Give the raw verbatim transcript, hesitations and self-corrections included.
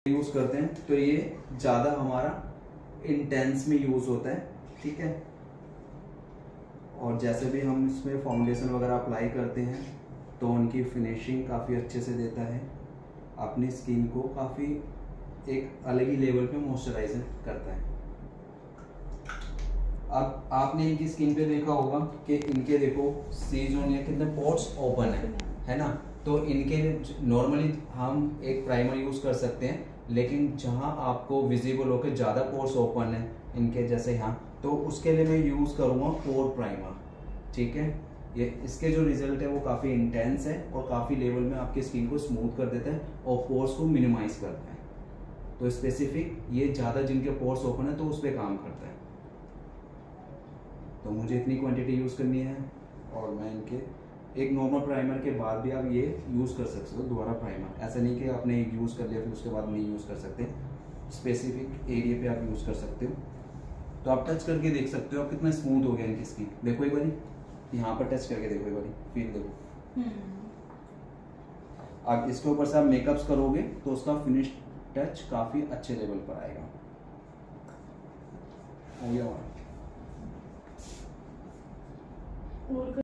Use करते हैं तो ये ज्यादा हमारा इंटेंस में यूज होता है, ठीक है। और जैसे भी हम इसमें फाउंडेशन वगैरह अप्लाई करते हैं तो उनकी फिनिशिंग काफ़ी अच्छे से देता है, अपनी स्किन को काफ़ी एक अलग ही लेवल पे मॉइस्चराइज करता है। अब आपने इनकी स्किन पे देखा होगा कि इनके देखो सी जोन या कितने पोर्स ओपन है, है ना। तो इनके नॉर्मली हम एक प्राइमर यूज कर सकते हैं, लेकिन जहां आपको विजिबल हो के ज़्यादा पोर्स ओपन है इनके जैसे यहाँ, तो उसके लिए मैं यूज़ करूँगा पोर प्राइमर, ठीक है। ये इसके जो रिजल्ट है वो काफ़ी इंटेंस है और काफ़ी लेवल में आपकी स्किन को स्मूथ कर देता है और पोर्स को मिनिमाइज करता है। तो स्पेसिफिक ये ज़्यादा जिनके पोर्स ओपन है तो उस पर काम करता है। तो मुझे इतनी क्वांटिटी यूज़ करनी है और मैं इनके एक नॉर्मल प्राइमर के बाद भी आप ये यूज़ कर सकते हो दोबारा प्राइमर। ऐसा नहीं कि आपने एक यूज़ कर लिया फिर उसके बाद नहीं यूज़ कर सकते, स्पेसिफिक एरिया पे आप यूज़ कर सकते हो। तो आप टच करके देख सकते हो आप कितना स्मूथ हो गया इनकी स्किन। देखो एक बारी यहाँ पर टच करके देखो, एक बारी फील देखो। अब इसके ऊपर से आप मेकअप्स करोगे तो उसका फिनिश टच काफ़ी अच्छे लेवल पर आएगा। हो गया।